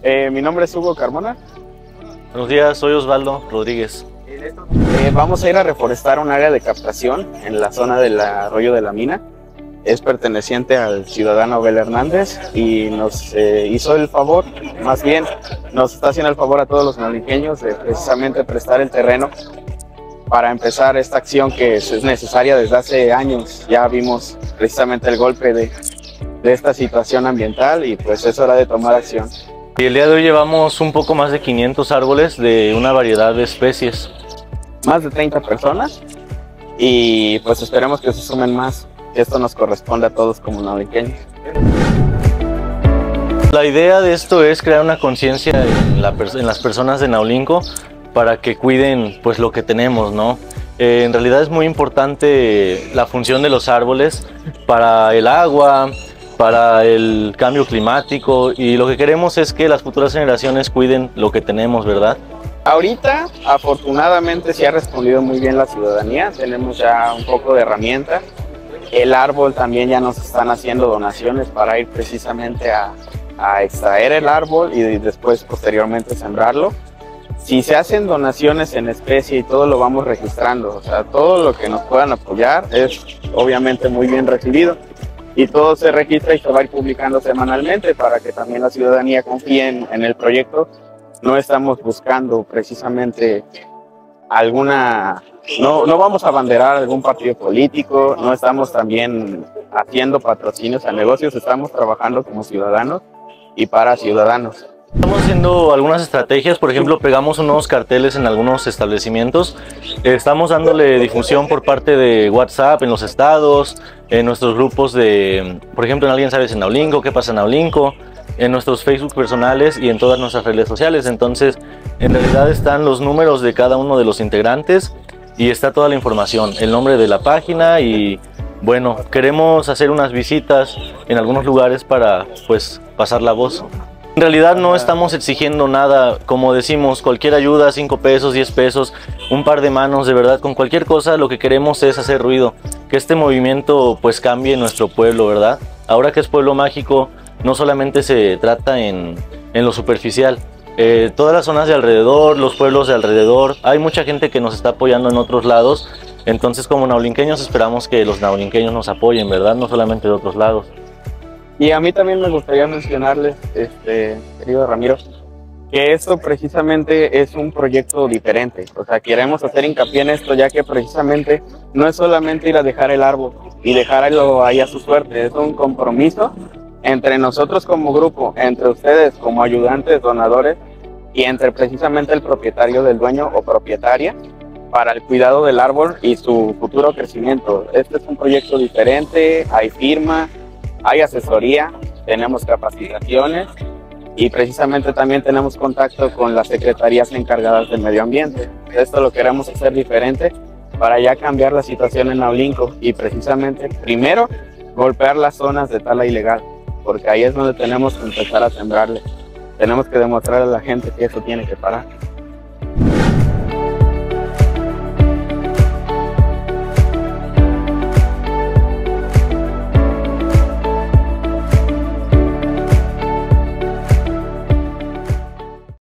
Mi nombre es Hugo Carmona. Buenos días, soy Osvaldo Rodríguez. Vamos a ir a reforestar un área de captación en la zona del arroyo de la mina. Es perteneciente al ciudadano Abel Hernández y nos hizo el favor, más bien nos está haciendo el favor a todos los naulinqueños de precisamente prestar el terreno para empezar esta acción que es necesaria desde hace años. Ya vimos precisamente el golpe de esta situación ambiental y pues es hora de tomar acción. Y el día de hoy llevamos un poco más de 500 árboles de una variedad de especies. Más de 30 personas y pues esperemos que se sumen más, que esto nos corresponde a todos como naulinqueños. La idea de esto es crear una conciencia en las personas de Naulinco para que cuiden pues lo que tenemos, ¿no? En realidad es muy importante la función de los árboles para el agua, para el cambio climático, y lo que queremos es que las futuras generaciones cuiden lo que tenemos, ¿verdad? Ahorita, afortunadamente, sí ha respondido muy bien la ciudadanía, tenemos ya un poco de herramienta. El árbol también ya nos están haciendo donaciones para ir precisamente a extraer el árbol y después posteriormente sembrarlo. Si se hacen donaciones en especie y todo lo vamos registrando, o sea, todo lo que nos puedan apoyar es obviamente muy bien recibido. Y todo se registra y se va a ir publicando semanalmente para que también la ciudadanía confíe en el proyecto. No estamos buscando precisamente no vamos a abanderar algún partido político, no estamos también haciendo patrocinios a negocios, estamos trabajando como ciudadanos y para ciudadanos. Estamos haciendo algunas estrategias, por ejemplo, pegamos unos carteles en algunos establecimientos, estamos dándole difusión por parte de WhatsApp en los estados, en nuestros grupos de, por ejemplo, en Alguien Sabe en Naulinco, ¿Qué pasa en Naulinco?, en nuestros Facebook personales y en todas nuestras redes sociales. Entonces, en realidad están los números de cada uno de los integrantes y está toda la información, el nombre de la página y, bueno, queremos hacer unas visitas en algunos lugares para, pues, pasar la voz. En realidad no estamos exigiendo nada, como decimos, cualquier ayuda, 5 pesos, 10 pesos, un par de manos, de verdad, con cualquier cosa lo que queremos es hacer ruido, que este movimiento pues cambie nuestro pueblo, ¿verdad? Ahora que es pueblo mágico, no solamente se trata en lo superficial, todas las zonas de alrededor, los pueblos de alrededor, hay mucha gente que nos está apoyando en otros lados, entonces como naulinqueños esperamos que los naulinqueños nos apoyen, ¿verdad? No solamente de otros lados. Y a mí también me gustaría mencionarles, querido Ramiro, que esto precisamente es un proyecto diferente. O sea, queremos hacer hincapié en esto, ya que precisamente no es solamente ir a dejar el árbol y dejarlo ahí a su suerte, es un compromiso entre nosotros como grupo, entre ustedes como ayudantes, donadores, y entre precisamente el propietario del dueño o propietaria para el cuidado del árbol y su futuro crecimiento. Este es un proyecto diferente, hay firma, hay asesoría, tenemos capacitaciones y precisamente también tenemos contacto con las secretarías encargadas del medio ambiente. Esto lo queremos hacer diferente para ya cambiar la situación en Naulinco y precisamente primero golpear las zonas de tala ilegal, porque ahí es donde tenemos que empezar a sembrarle. Tenemos que demostrar a la gente que eso tiene que parar.